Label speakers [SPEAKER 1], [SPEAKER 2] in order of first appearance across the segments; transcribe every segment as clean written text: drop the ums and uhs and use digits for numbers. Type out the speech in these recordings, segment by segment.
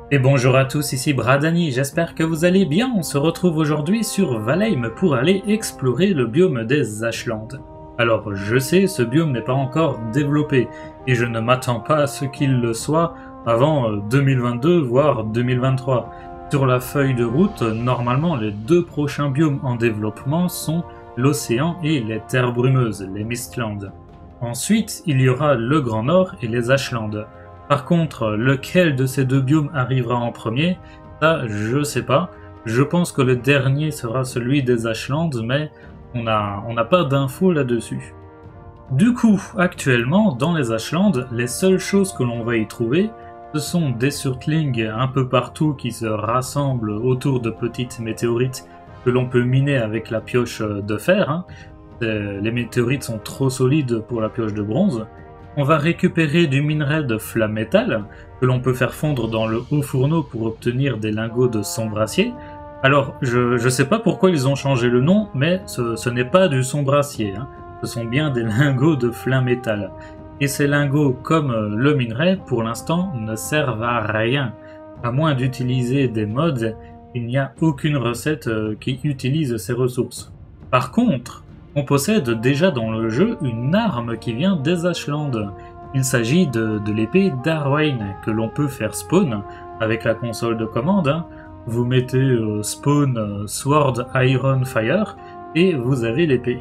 [SPEAKER 1] Et bonjour à tous, ici Bradani, j'espère que vous allez bien. On se retrouve aujourd'hui sur Valheim pour aller explorer le biome des Ashlands. Alors je sais, ce biome n'est pas encore développé, et je ne m'attends pas à ce qu'il le soit avant 2022, voire 2023. Sur la feuille de route, normalement les deux prochains biomes en développement sont l'océan et les terres brumeuses, les Mistlands. Ensuite, il y aura le Grand Nord et les Ashlands. Par contre, lequel de ces deux biomes arrivera en premier, ça je sais pas. Je pense que le dernier sera celui des Ashlands, mais on n'a pas d'infos là-dessus. Du coup, actuellement, dans les Ashlands, les seules choses que l'on va y trouver, ce sont des surtlings un peu partout qui se rassemblent autour de petites météorites que l'on peut miner avec la pioche de fer. Les météorites sont trop solides pour la pioche de bronze. On va récupérer du minerai de flamme métal que l'on peut faire fondre dans le haut fourneau pour obtenir des lingots de sombre-acier. Alors, je sais pas pourquoi ils ont changé le nom, mais ce n'est pas du sombre-acier, ce sont bien des lingots de flamme métal. Et ces lingots, comme le minerai, pour l'instant, ne servent à rien. À moins d'utiliser des mods, il n'y a aucune recette qui utilise ces ressources. Par contre, on possède déjà dans le jeu une arme qui vient des Ashlands. Il s'agit de l'épée d'Arwain que l'on peut faire spawn avec la console de commande. Vous mettez spawn Sword Iron Fire et vous avez l'épée.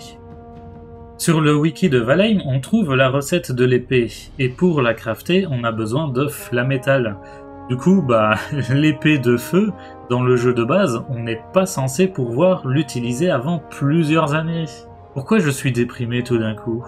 [SPEAKER 1] Sur le wiki de Valheim, on trouve la recette de l'épée et pour la crafter, on a besoin de flamme métal. Du coup, l'épée de feu, dans le jeu de base, on n'est pas censé pouvoir l'utiliser avant plusieurs années. Pourquoi je suis déprimé tout d'un coup?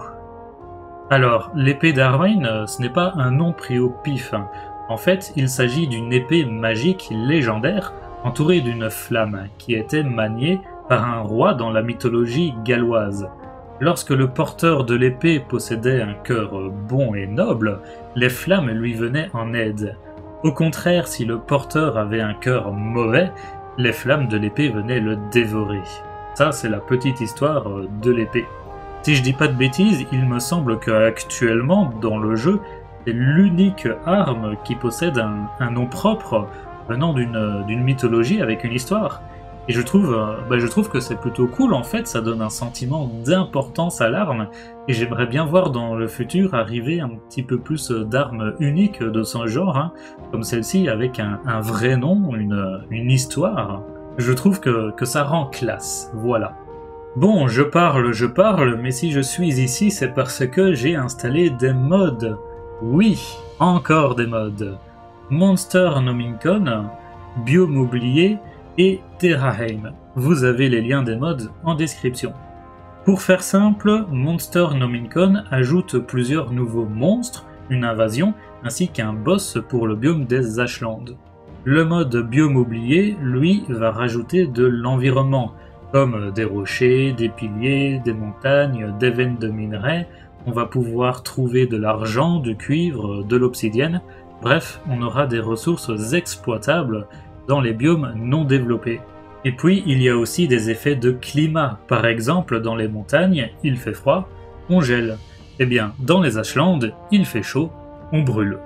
[SPEAKER 1] Alors, l'épée d'Arwain, ce n'est pas un nom pris au pif. En fait, il s'agit d'une épée magique légendaire entourée d'une flamme qui était maniée par un roi dans la mythologie galloise. Lorsque le porteur de l'épée possédait un cœur bon et noble, les flammes lui venaient en aide. Au contraire, si le porteur avait un cœur mauvais, les flammes de l'épée venaient le dévorer. Ça, c'est la petite histoire de l'épée. Si je dis pas de bêtises, il me semble qu'actuellement, dans le jeu, c'est l'unique arme qui possède un nom propre venant d'une mythologie avec une histoire. Et je trouve que c'est plutôt cool, en fait, ça donne un sentiment d'importance à l'arme, et j'aimerais bien voir dans le futur arriver un petit peu plus d'armes uniques de ce genre, comme celle-ci, avec un vrai nom, une histoire. Je trouve que ça rend classe, voilà. Bon, je parle, mais si je suis ici, c'est parce que j'ai installé des mods. Oui, encore des mods. Monster Nomincon, Biome oublié et Terraheim. Vous avez les liens des mods en description. Pour faire simple, Monster Nomincon ajoute plusieurs nouveaux monstres, une invasion, ainsi qu'un boss pour le biome des Ashlands. Le mode biome oublié, lui, va rajouter de l'environnement, comme des rochers, des piliers, des montagnes, des veines de minerais. On va pouvoir trouver de l'argent, du cuivre, de l'obsidienne. Bref, on aura des ressources exploitables dans les biomes non développés. Et puis, il y a aussi des effets de climat. Par exemple, dans les montagnes, il fait froid, on gèle. Eh bien, dans les Ashlands, il fait chaud, on brûle.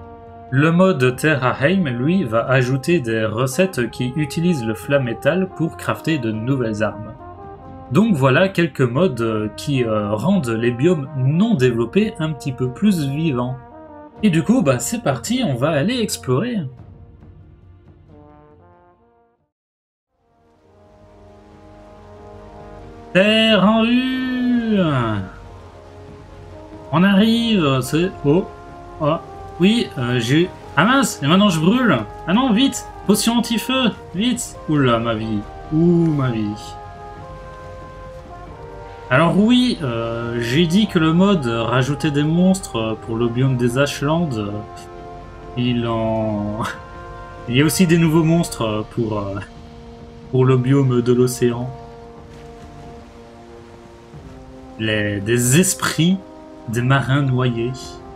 [SPEAKER 1] Le mode Terraheim, lui, va ajouter des recettes qui utilisent le flamme métal pour crafter de nouvelles armes. Donc voilà quelques modes qui rendent les biomes non développés un petit peu plus vivants. Et du coup, c'est parti, on va aller explorer. Terre en vue! On arrive, c'est... Oh! Oui, j'ai... Ah mince, et maintenant je brûle. Ah non, vite, potion anti-feu, vite. Oula, ma vie. Ouh, ma vie. Alors oui, j'ai dit que le mode rajoutait des monstres pour le biome des Ashlands. Il y a aussi des nouveaux monstres pour le biome de l'océan. Des esprits, des marins noyés.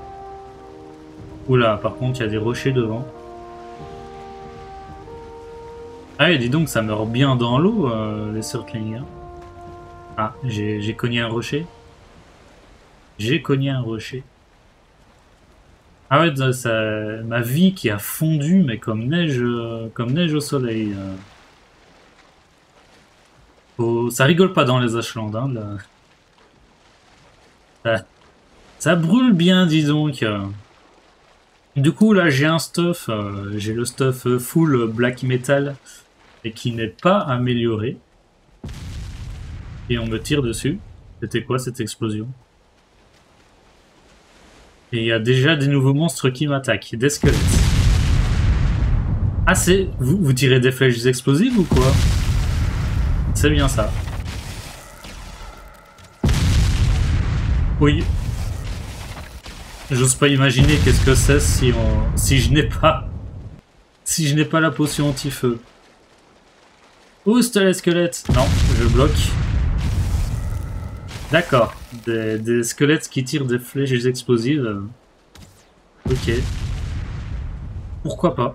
[SPEAKER 1] Oula, par contre, il y a des rochers devant. Ah, et dis donc, ça meurt bien dans l'eau, les surtlings. Ah, j'ai cogné un rocher. J'ai cogné un rocher. Ah ouais, ma vie qui a fondu, mais comme neige au soleil. Ça rigole pas dans les Ashlands, hein, là. Ça brûle bien, dis donc. Du coup, là, j'ai un stuff, j'ai le stuff full black metal et qui n'est pas amélioré. Et on me tire dessus. C'était quoi cette explosion? Et il y a déjà des nouveaux monstres qui m'attaquent, des squelettes. Ah, c'est... Vous tirez des flèches explosives ou quoi? C'est bien ça. Oui. J'ose pas imaginer qu'est-ce que c'est si je n'ai pas... Si je n'ai pas la potion anti-feu. Ouste les squelettes. Non, je bloque. D'accord. Des squelettes qui tirent des flèches explosives. Ok. Pourquoi pas?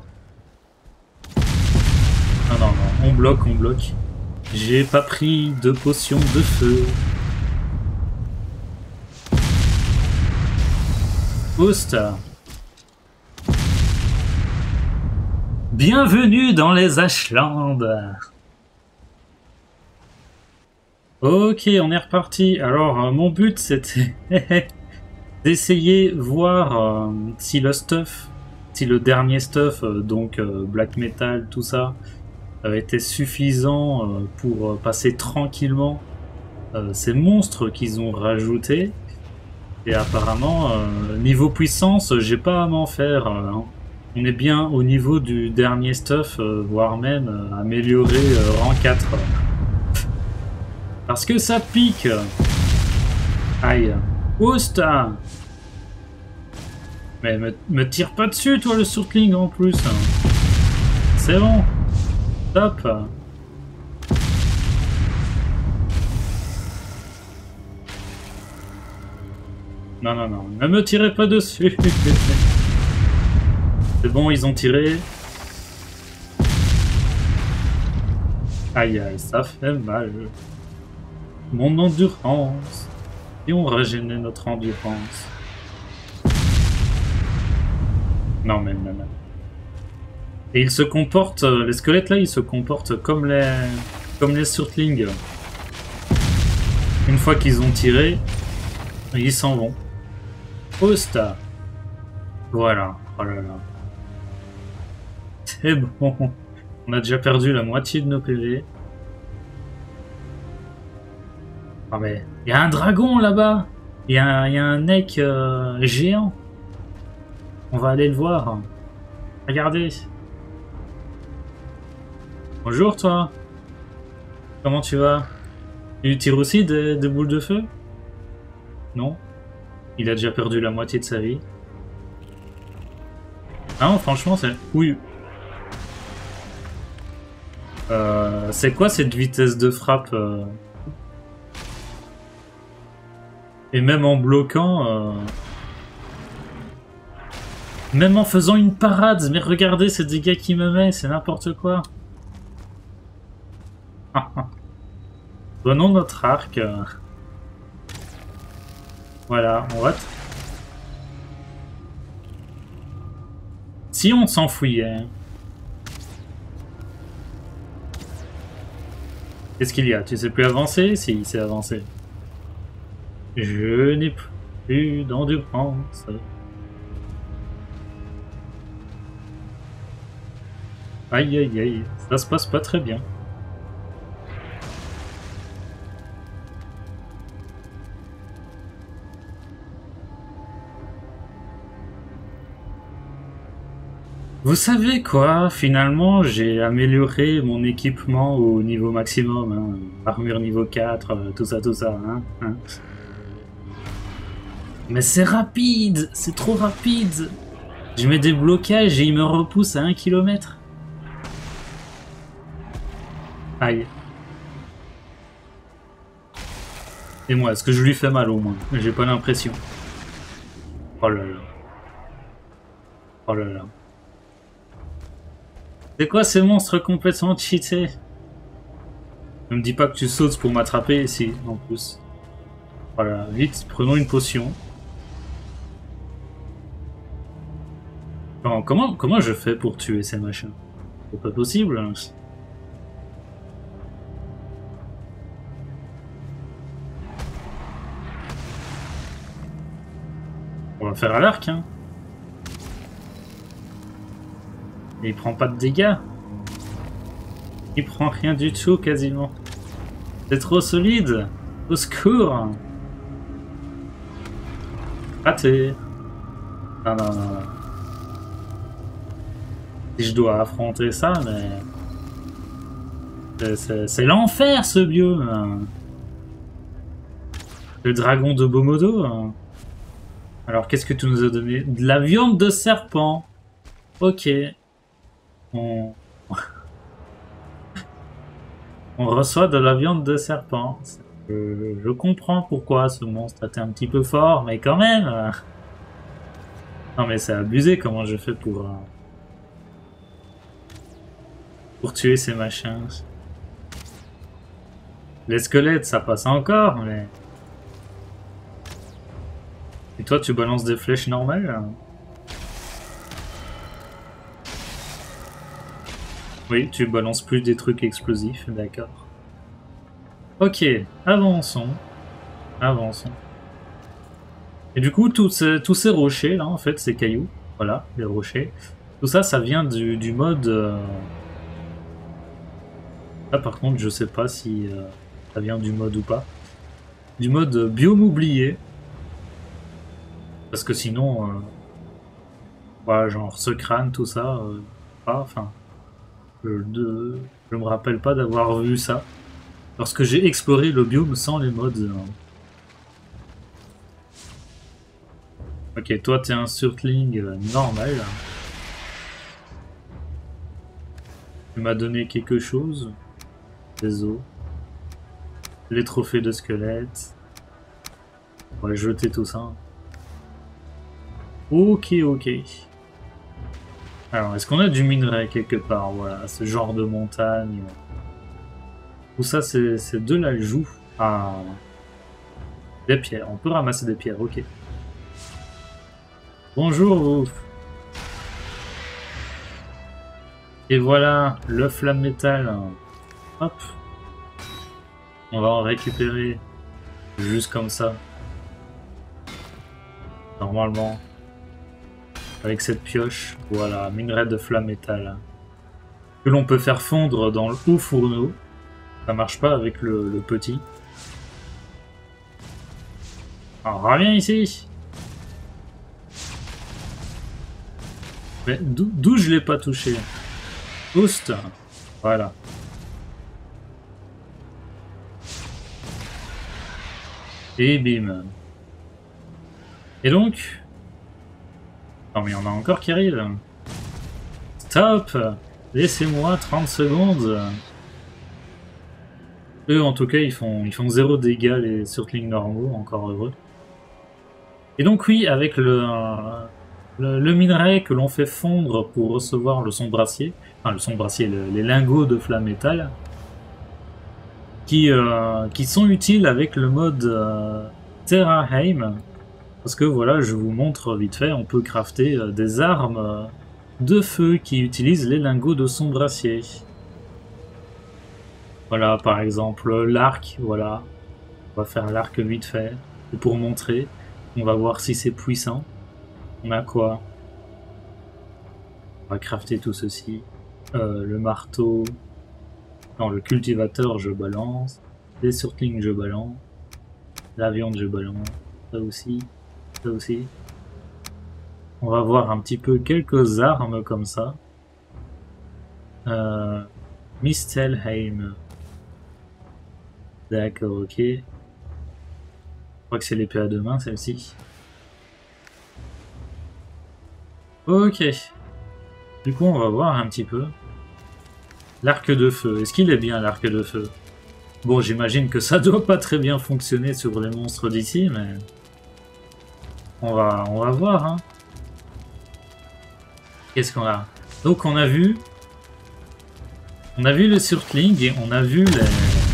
[SPEAKER 1] Non, non, non. On bloque, on bloque. J'ai pas pris de potion de feu. Ouste. Bienvenue dans les Ashlands. Ok, on est reparti. Alors, mon but, c'était d'essayer voir si le stuff, si le dernier stuff, donc black metal, tout ça, était suffisant pour passer tranquillement ces monstres qu'ils ont rajoutés. Et apparemment, niveau puissance, j'ai pas à m'en faire. Hein. On est bien au niveau du dernier stuff, voire même amélioré rang 4. Parce que ça pique. Aïe. Ousta. Mais me tire pas dessus, toi, le surtling, en plus. C'est bon. Top. Non, non, non. Ne me tirez pas dessus. C'est bon, ils ont tiré. Aïe, aïe, ça fait mal. Mon endurance. Et on régénère notre endurance. Non, mais non, non. Et ils se comportent, les squelettes là, ils se comportent comme les surtlings. Une fois qu'ils ont tiré, ils s'en vont. Osta. Voilà. Oh là là. C'est bon. On a déjà perdu la moitié de nos PV. Ah mais, il y a un dragon là-bas. Il y a un mec géant. On va aller le voir. Regardez. Bonjour toi. Comment tu vas? Tu tires aussi des boules de feu? Non? Il a déjà perdu la moitié de sa vie. Ah non, franchement, c'est... Oui. C'est quoi cette vitesse de frappe Et même en bloquant... Même en faisant une parade, mais regardez ces dégâts qu'il me met, c'est n'importe quoi. Prenons notre arc. Voilà, on va... Si on s'enfouillait... Qu'est-ce qu'il y a? Tu sais plus avancer? Si, il sait avancer. Je n'ai plus d'endurance. Aïe aïe aïe, ça se passe pas très bien. Vous savez quoi? Finalement, j'ai amélioré mon équipement au niveau maximum. Hein. Armure niveau 4, tout ça, hein. Mais c'est rapide! C'est trop rapide! Je mets des blocages et il me repousse à 1 km. Aïe. Et moi, est-ce que je lui fais mal au moins? J'ai pas l'impression. Oh là là. Oh là là. C'est quoi ces monstres complètement cheatés? Ne me dis pas que tu sautes pour m'attraper ici, en plus. Voilà, vite, prenons une potion. Enfin, comment je fais pour tuer ces machins? C'est pas possible. Hein. On va faire à l'arc, hein. Et il prend pas de dégâts. Il prend rien du tout, quasiment. C'est trop solide. Au secours. Raté. Non, non, non. Si je dois affronter ça, mais... C'est l'enfer, ce biome. Le dragon de Bomodo. Alors, qu'est-ce que tu nous as donné? De la viande de serpent. Ok. On reçoit de la viande de serpent. Je comprends pourquoi ce monstre était un petit peu fort, mais quand même. Non mais c'est abusé comment je fais pour tuer ces machins. Les squelettes ça passe encore, mais... Et toi tu balances des flèches normales? Oui, tu balances plus des trucs explosifs, d'accord. Ok, avançons. Avançons. Et du coup, tous ces rochers, là, en fait, ces cailloux, voilà, les rochers, tout ça, ça vient du mode... Là, par contre, je sais pas si ça vient du mode ou pas. Du mode biome oublié. Parce que sinon... voilà, genre ce crâne, tout ça, pas, enfin... Je me rappelle pas d'avoir vu ça. Lorsque j'ai exploré le biome sans les mods... Ok, toi t'es un surtling normal. Tu m'as donné quelque chose. Des os. Les trophées de squelettes. On va jeter tout ça. Ok, ok. Alors, est-ce qu'on a du minerai quelque part? Voilà, ce genre de montagne. Tout ça, c'est de la joue. Ah. Des pierres. On peut ramasser des pierres, ok. Bonjour vous. Et voilà, le flamme métal. Hop. On va en récupérer. Juste comme ça. Normalement. Avec cette pioche. Voilà, minerai de flamme métal. Que l'on peut faire fondre dans le haut fourneau. Ça marche pas avec le petit. Alors, reviens ici. Mais d'où je l'ai pas touché? Boost. Voilà. Et bim. Et donc... Non mais il y en a encore qui arrivent. Stop. Laissez-moi 30 secondes. Eux en tout cas ils font 0 dégâts les surtlings normaux, encore heureux. Et donc oui, avec le minerai que l'on fait fondre pour recevoir le son brassier, enfin le son brassier, les lingots de flamme métal, qui sont utiles avec le mode Terraheim, parce que voilà, je vous montre vite fait, on peut crafter des armes de feu qui utilisent les lingots de son brassier. Voilà, par exemple l'arc, voilà, on va faire l'arc vite fait, et pour montrer, on va voir si c'est puissant. On a quoi? On va crafter tout ceci. Le marteau. Non, le cultivateur, je balance. Les surtlings, je balance. La viande, je balance. Ça aussi. Ça aussi. On va voir un petit peu quelques armes comme ça. Mistelheim. D'accord, ok. Je crois que c'est l'épée à deux mains, celle-ci. Ok. Du coup, on va voir un petit peu. L'arc de feu. Est-ce qu'il est bien, l'arc de feu? Bon, j'imagine que ça doit pas très bien fonctionner sur les monstres d'ici, mais... On va voir, hein. Qu'est-ce qu'on a? Donc, on a vu... On a vu le surtling et on a vu les...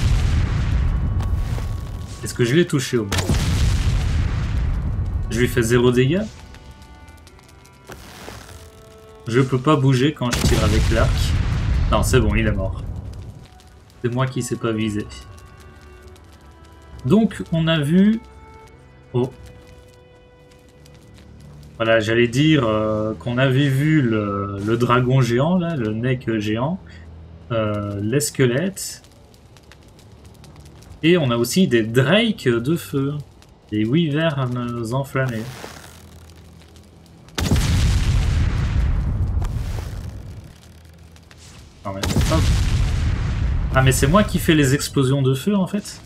[SPEAKER 1] Est-ce que je l'ai touché au moins? Je lui fais 0 dégâts? Je peux pas bouger quand je tire avec l'arc. Non, c'est bon, il est mort. C'est moi qui sais pas viser. Donc, on a vu... Oh. Voilà, j'allais dire qu'on avait vu le dragon géant, là, le neck géant, les squelettes, et on a aussi des drakes de feu, des wyverns enflammés. Non, mais hop. Ah, mais c'est moi qui fais les explosions de feu en fait?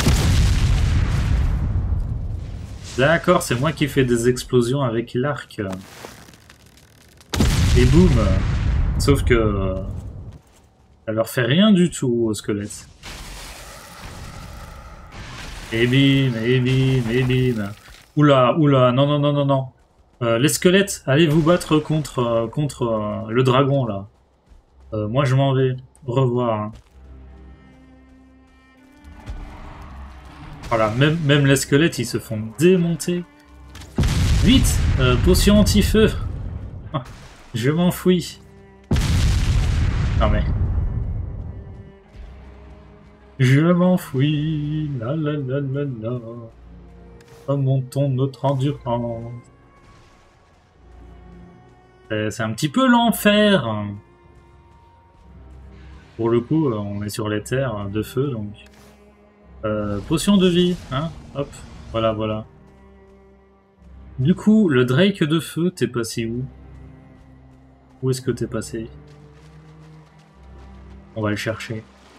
[SPEAKER 1] D'accord, c'est moi qui fais des explosions avec l'arc. Et boum. Sauf que... ça leur fait rien du tout aux squelettes. Et bim, et bim, et bim. Oula, oula, non, non, non, non, non. Les squelettes, allez vous battre contre le dragon, là. Moi, je m'en vais. Au revoir. Hein. Voilà, même les squelettes, ils se font démonter. Vite, potion anti-feu. Je m'enfuis. Non mais... je m'enfuis. La la la la la. Remontons notre endurance. C'est un petit peu l'enfer. Pour le coup, on est sur les terres de feu, donc... potion de vie, hein. Hop, voilà, voilà. Du coup, le Drake de feu, t'es passé où? Où est-ce que t'es passé? On va le chercher.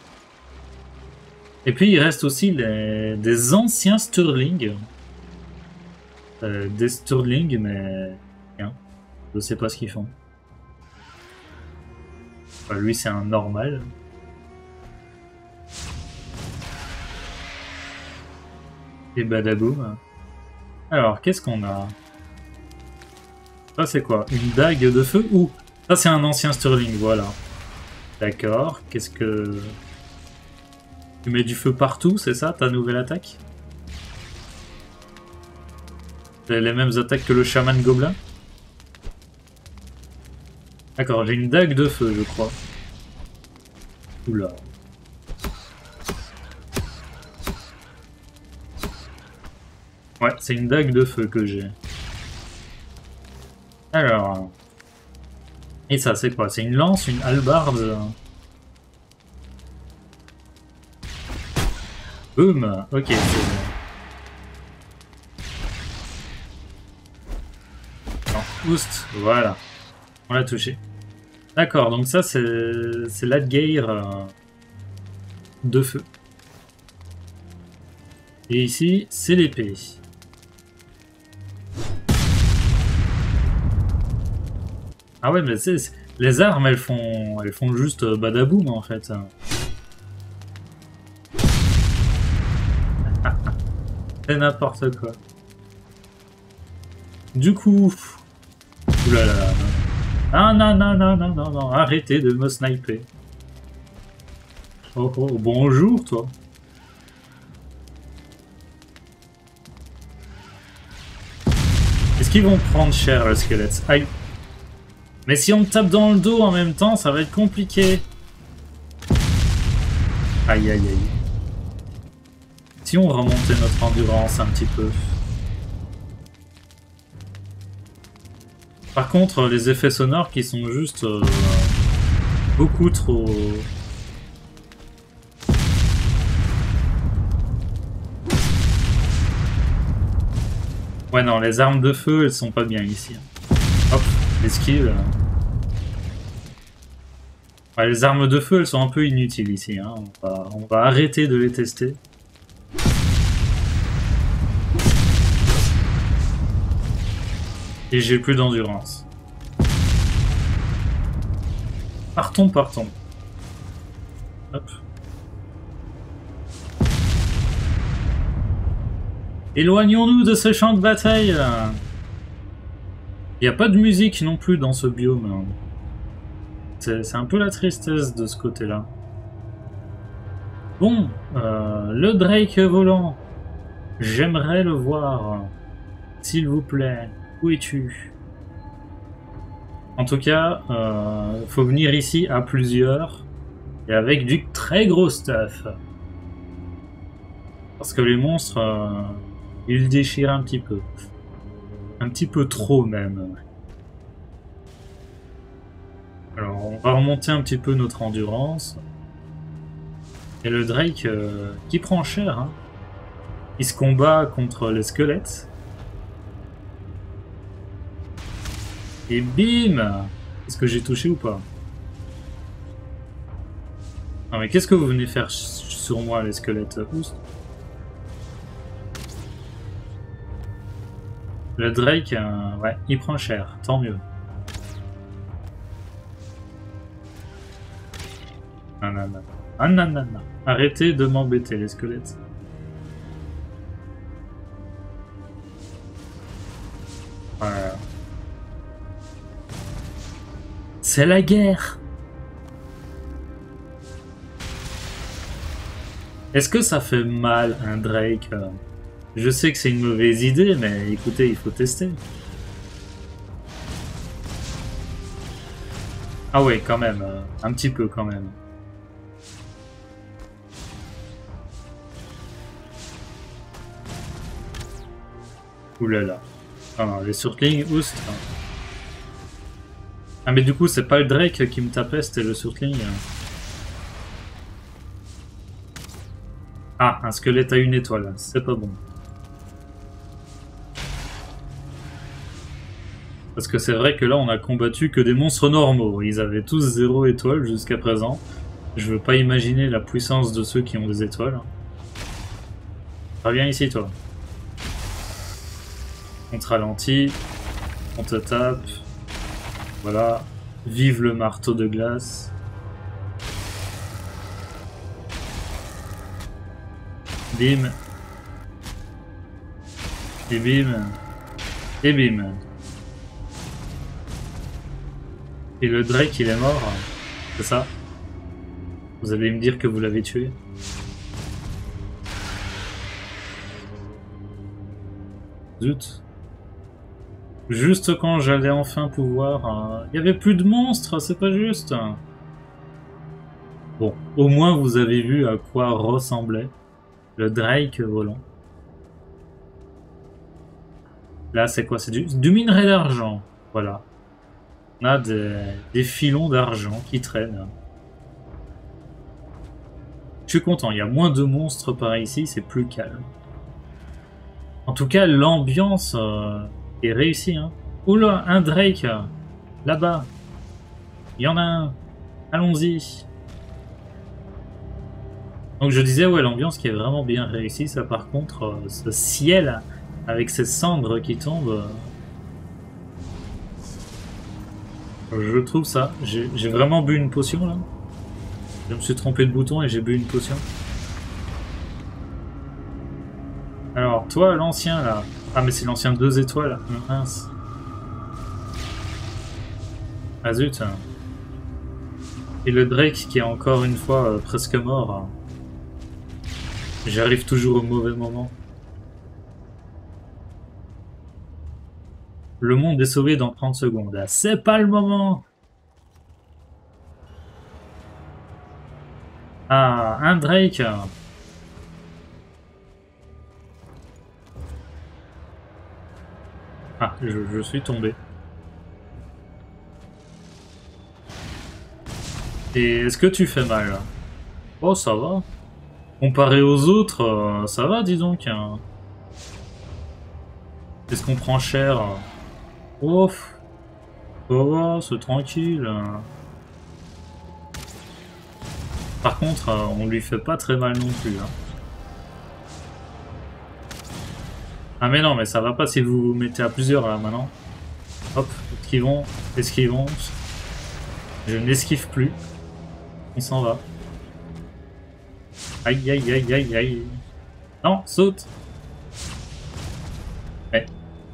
[SPEAKER 1] Et puis, il reste aussi des anciens Sterling. Des Sterling, mais... rien. Je sais pas ce qu'ils font. Enfin, lui, c'est un normal. Et badaboum. Alors, qu'est-ce qu'on a? Ça, c'est quoi? Une dague de feu? Ouh! Ça, c'est un ancien Sterling, voilà. D'accord. Qu'est-ce que... tu mets du feu partout, c'est ça, ta nouvelle attaque? Les mêmes attaques que le chaman gobelin? D'accord, j'ai une dague de feu, je crois. Oula. Ouais, c'est une dague de feu que j'ai. Alors... et ça, c'est quoi? C'est une lance, une hallebarde? Boum. Ok, c'est bon. Non, oust, voilà. On l'a touché. D'accord, donc ça, c'est l'Adgeir de feu. Et ici, c'est l'épée. Ah ouais, mais les armes, elles font juste badaboum en fait. C'est n'importe quoi. Du coup... oulala. Ah non, non, non, non, non, non, arrêtez de me sniper. Oh, oh, bonjour toi. Est-ce qu'ils vont prendre cher le squelette? Aïe. Mais si on me tape dans le dos en même temps, ça va être compliqué. Aïe, aïe, aïe. Si on remontait notre endurance un petit peu. Par contre, les effets sonores qui sont juste beaucoup trop... ouais, non, les armes de feu, elles sont pas bien ici. Hop, esquive. Ouais, les armes de feu, elles sont un peu inutiles ici. Hein. On va arrêter de les tester. Et j'ai plus d'endurance. Partons, partons. Hop. Éloignons-nous de ce champ de bataille. Il n'y a pas de musique non plus dans ce biome. C'est un peu la tristesse de ce côté-là. Bon, le Drake volant. J'aimerais le voir. S'il vous plaît. Où es-tu? En tout cas, faut venir ici à plusieurs et avec du très gros stuff. Parce que les monstres, ils déchirent un petit peu. Un petit peu trop même. Alors on va remonter un petit peu notre endurance. Et le Drake qui prend cher, hein. Il se combat contre les squelettes. Et bim! Est-ce que j'ai touché ou pas? Non mais qu'est-ce que vous venez faire sur moi les squelettes? Oust. Le Drake, ouais, il prend cher, tant mieux. Non, non, non. Ah, non, non, non. Arrêtez de m'embêter les squelettes. Voilà. C'est la guerre. Est-ce que ça fait mal un Drake? Je sais que c'est une mauvaise idée, mais écoutez, il faut tester. Ah ouais, quand même, un petit peu quand même. Ouh là là. Ah non, les surtlings, oust. Ah mais du coup, c'est pas le Drake qui me tapait, c'était le surtling. Ah, un squelette à une étoile, c'est pas bon. Parce que c'est vrai que là, on a combattu que des monstres normaux. Ils avaient tous 0 étoile jusqu'à présent. Je veux pas imaginer la puissance de ceux qui ont des étoiles. Reviens ici, toi. On te ralentit. On te tape. Voilà. Vive le marteau de glace. Bim. Et bim. Et bim. Et le Drake, il est mort. C'est ça? Vous allez me dire que vous l'avez tué? Zut. Juste quand j'allais enfin pouvoir... Il y avait plus de monstres, c'est pas juste. Bon, au moins vous avez vu à quoi ressemblait le Drake volant. Là, c'est quoi? C'est du minerai d'argent. Voilà. On a des filons d'argent qui traînent. Je suis content, il y a moins de monstres par ici, c'est plus calme. En tout cas, l'ambiance est réussie. Hein. Oula, un Drake, là-bas. Il y en a un. Allons-y. Donc je disais, ouais, l'ambiance qui est vraiment bien réussie. Ça, par contre, ce ciel avec ces cendres qui tombent... je trouve ça. J'ai vraiment bu une potion, là. Je me suis trompé de bouton et j'ai bu une potion. Alors, toi, l'ancien, là. Ah, mais c'est l'ancien 2 étoiles. Mince. Ah, zut. Et le Drake qui est encore une fois presque mort. J'arrive toujours au mauvais moment. Le monde est sauvé dans 30 secondes. Ah, c'est pas le moment! Ah, un Drake! Ah, je suis tombé. Et est-ce que tu fais mal? Oh, ça va. Comparé aux autres, ça va, dis donc. Est-ce qu'on prend cher? Ouf. Ça va, c'est tranquille. Par contre, on lui fait pas très mal non plus. Hein. Ah mais non, mais ça va pas si vous vous mettez à plusieurs là maintenant. Hop, esquivons, esquivons. Je n'esquive plus. On s'en va. Aïe aïe aïe aïe aïe. Non, saute. Ouais.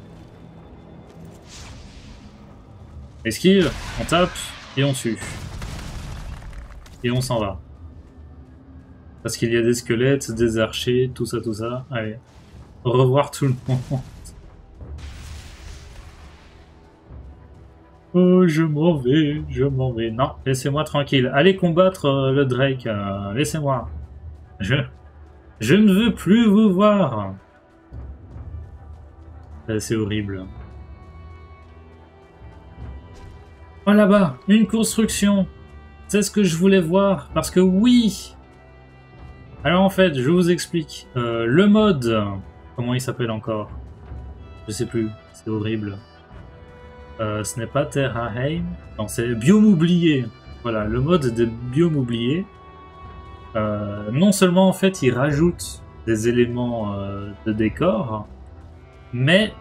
[SPEAKER 1] Esquive, on tape et on tue. Et on s'en va. Parce qu'il y a des squelettes, des archers, tout ça, tout ça. Allez. Au revoir tout le monde. Oh, je m'en vais, je m'en vais. Non, laissez-moi tranquille. Allez combattre le Drake, laissez-moi. Je ne veux plus vous voir. C'est horrible. Oh là-bas, une construction. C'est ce que je voulais voir, parce que oui. Alors en fait, je vous explique. Le mode, comment il s'appelle encore? Je sais plus, c'est horrible. Ce n'est pas Terraheim, non, c'est Biome oublié. Voilà, le mode de Biome oublié. Non seulement en fait il rajoute des éléments de décor, mais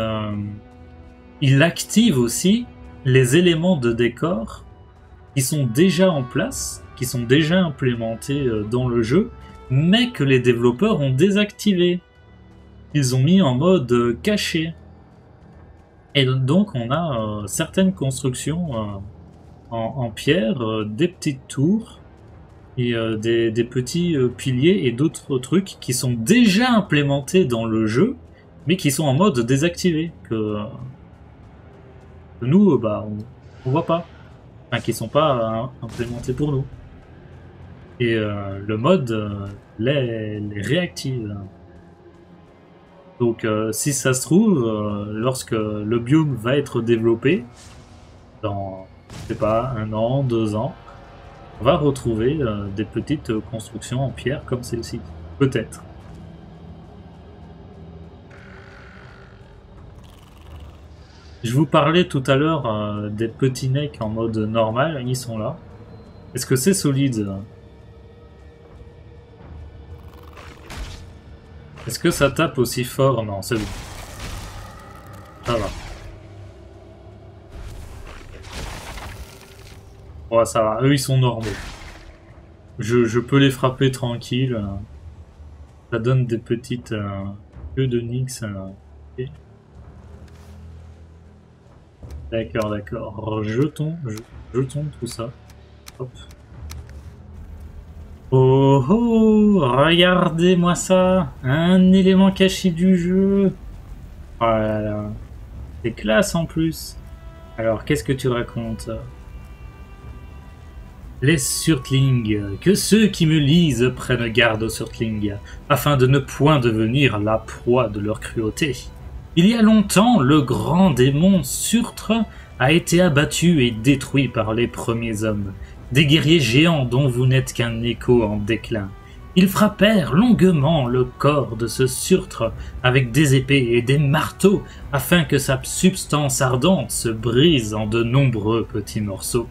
[SPEAKER 1] il active aussi les éléments de décor qui sont déjà en place, qui sont déjà implémentés dans le jeu, mais que les développeurs ont désactivé. Ils ont mis en mode caché. Et donc on a certaines constructions en pierre, des petites tours et des petits piliers et d'autres trucs qui sont déjà implémentés dans le jeu, mais qui sont en mode désactivé, que nous, bah, on voit pas. Enfin, qui sont pas implémentés pour nous. Et le mode les réactive. Donc si ça se trouve, lorsque le biome va être développé, dans, je sais pas, 1 an, 2 ans, on va retrouver des petites constructions en pierre comme celle-ci. Peut-être. Je vous parlais tout à l'heure des petits necks en mode normal, ils sont là. Est-ce que c'est solide? Est-ce que ça tape aussi fort? Non, c'est bon. Ça va. Ouais, ça va. Eux, ils sont normaux. Je peux les frapper tranquille. Ça donne des petites queues de Nyx. Okay. D'accord, d'accord. Jetons tout ça. Hop. Oh oh, regardez-moi ça, un élément caché du jeu. Oh là là, c'est classe en plus. Alors, qu'est-ce que tu racontes? Les surtlings, que ceux qui me lisent prennent garde aux surtlings, afin de ne point devenir la proie de leur cruauté. Il y a longtemps, le grand démon Surtre a été abattu et détruit par les premiers hommes, des guerriers géants dont vous n'êtes qu'un écho en déclin. Ils frappèrent longuement le corps de ce Surtre avec des épées et des marteaux, afin que sa substance ardente se brise en de nombreux petits morceaux.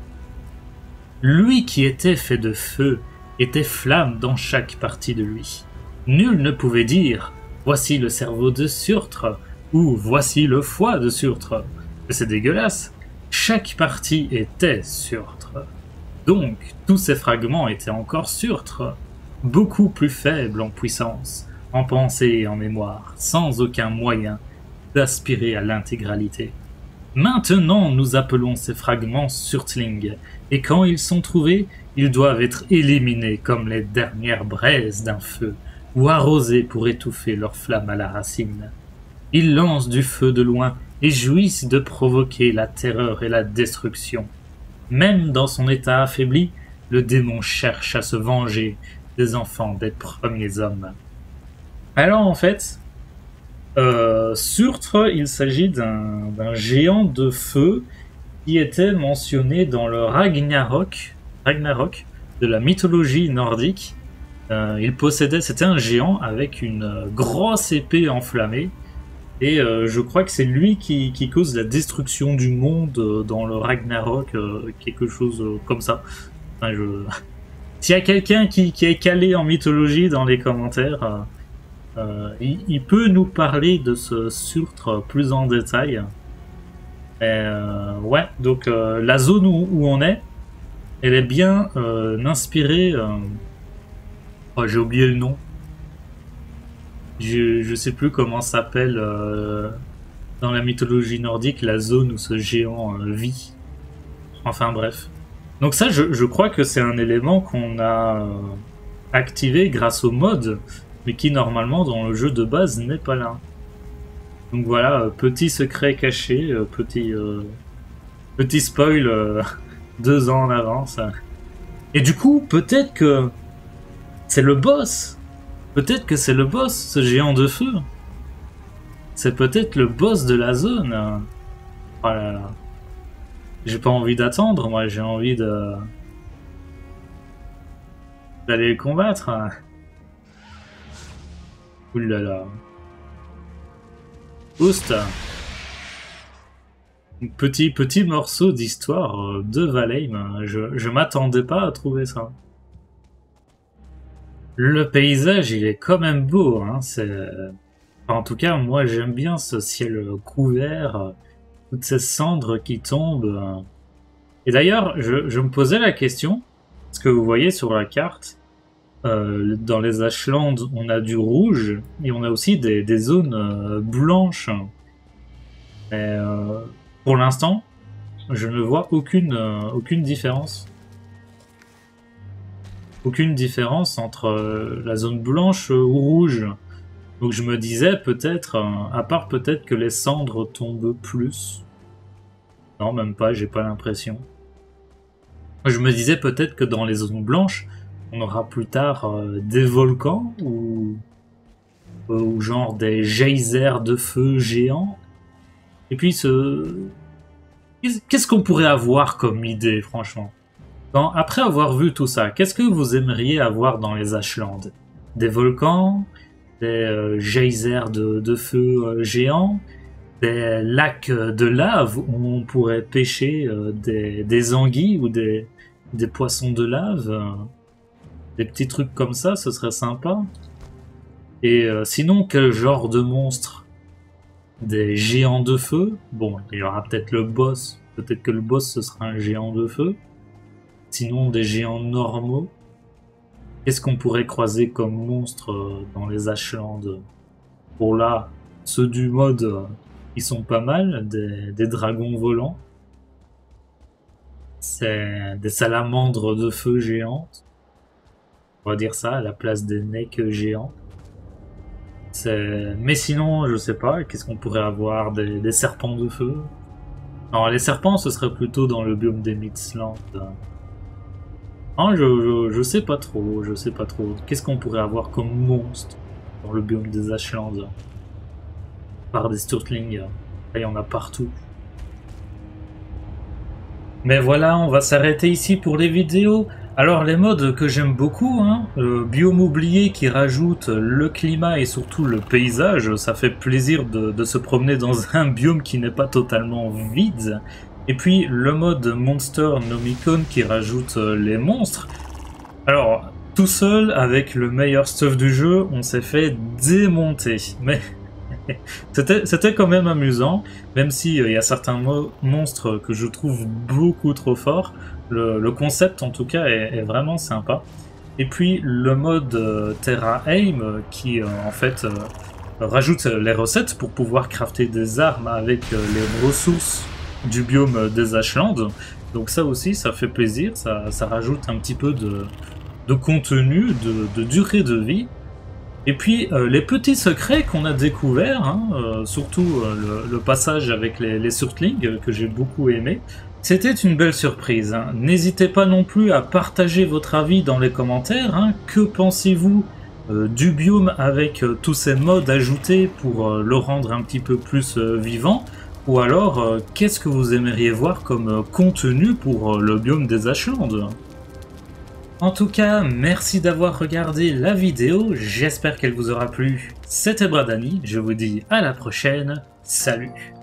[SPEAKER 1] Lui qui était fait de feu était flamme dans chaque partie de lui. Nul ne pouvait dire « voici le cerveau de Surtre » ou « voici le foie de Surtre ». C'est dégueulasse. Chaque partie était Surtre. Donc, tous ces fragments étaient encore Surtre, beaucoup plus faibles en puissance, en pensée et en mémoire, sans aucun moyen d'aspirer à l'intégralité. Maintenant, nous appelons ces fragments Surtlings, et quand ils sont trouvés, ils doivent être éliminés comme les dernières braises d'un feu, ou arrosés pour étouffer leur flamme à la racine. Ils lancent du feu de loin et jouissent de provoquer la terreur et la destruction. Même dans son état affaibli, le démon cherche à se venger des enfants des premiers hommes. Alors en fait, Surtre, il s'agit d'un géant de feu qui était mentionné dans le Ragnarok de la mythologie nordique. Il possédait, c'était un géant avec une grosse épée enflammée. Et je crois que c'est lui qui cause la destruction du monde dans le Ragnarok, quelque chose comme ça. Enfin, s'il y a quelqu'un qui est calé en mythologie dans les commentaires, il peut nous parler de ce Surtre plus en détail. Ouais, donc la zone où on est, elle est bien inspirée... Oh, j'ai oublié le nom. Je sais plus comment s'appelle dans la mythologie nordique la zone où ce géant vit. Enfin bref. Donc ça, je crois que c'est un élément qu'on a activé grâce au mode, mais qui normalement dans le jeu de base n'est pas là. Donc voilà, petit secret caché, Petit spoil 2 ans en avance. Et du coup, peut-être que c'est le boss. Peut-être que c'est le boss, ce géant de feu. C'est peut-être le boss de la zone. Oh là là. J'ai pas envie d'attendre, moi, j'ai envie d'aller le combattre. Ouh là là. Oust. Petit morceau d'histoire de Valheim. Je m'attendais pas à trouver ça. Le paysage, il est quand même beau. Hein. En tout cas, moi, j'aime bien ce ciel couvert, toutes ces cendres qui tombent. Et d'ailleurs, je me posais la question, parce que vous voyez sur la carte, dans les Ashlands, on a du rouge, et on a aussi des zones blanches. Mais pour l'instant, je ne vois aucune différence. Aucune différence entre la zone blanche ou rouge. Donc je me disais peut-être, à part peut-être que les cendres tombent plus. Non, même pas, j'ai pas l'impression. Je me disais peut-être que dans les zones blanches, on aura plus tard des volcans ou genre des geysers de feu géants. Et puis qu'est-ce qu'on pourrait avoir comme idée, franchement? Après avoir vu tout ça, qu'est-ce que vous aimeriez avoir dans les Ashlands? Des volcans? Des geysers de feu géants? Des lacs de lave où on pourrait pêcher des anguilles ou des poissons de lave? Des petits trucs comme ça, ce serait sympa. Et sinon, quel genre de monstre? Des géants de feu? Bon, il y aura peut-être le boss. Peut-être que le boss, ce sera un géant de feu. Sinon, des géants normaux. Qu'est-ce qu'on pourrait croiser comme monstre dans les Ashlands? Pour là, ceux du mode, ils sont pas mal. Des dragons volants. C'est des salamandres de feu géantes. On va dire ça, à la place des necks géants. Mais sinon, je sais pas, qu'est-ce qu'on pourrait avoir? Des serpents de feu? Non, les serpents, ce serait plutôt dans le biome des Mistlands. Non, je sais pas trop, Qu'est-ce qu'on pourrait avoir comme monstre dans le biome des Ashlands? Par des Sturtlings, là, il y en a partout. Mais voilà, on va s'arrêter ici pour les vidéos. Alors les modes que j'aime beaucoup, hein, biome oublié qui rajoute le climat et surtout le paysage, ça fait plaisir de se promener dans un biome qui n'est pas totalement vide. Et puis le mode Monster Nomicon qui rajoute les monstres. Alors tout seul avec le meilleur stuff du jeu, on s'est fait démonter. Mais c'était quand même amusant, même s'il y a certains monstres que je trouve beaucoup trop forts. Le concept en tout cas est vraiment sympa. Et puis le mode Terra Aim qui en fait rajoute les recettes pour pouvoir crafter des armes avec les ressources du biome des Ashlands. Donc ça aussi ça fait plaisir, ça rajoute un petit peu de contenu, de durée de vie. Et puis les petits secrets qu'on a découverts, hein, surtout le passage avec les Surtlings que j'ai beaucoup aimé. C'était une belle surprise. Hein. N'hésitez pas non plus à partager votre avis dans les commentaires. Hein. Que pensez-vous du biome avec tous ces modes ajoutés pour le rendre un petit peu plus vivant? Ou alors, qu'est-ce que vous aimeriez voir comme contenu pour le biome des Ashlands? En tout cas, merci d'avoir regardé la vidéo, j'espère qu'elle vous aura plu. C'était Bradani, je vous dis à la prochaine, salut!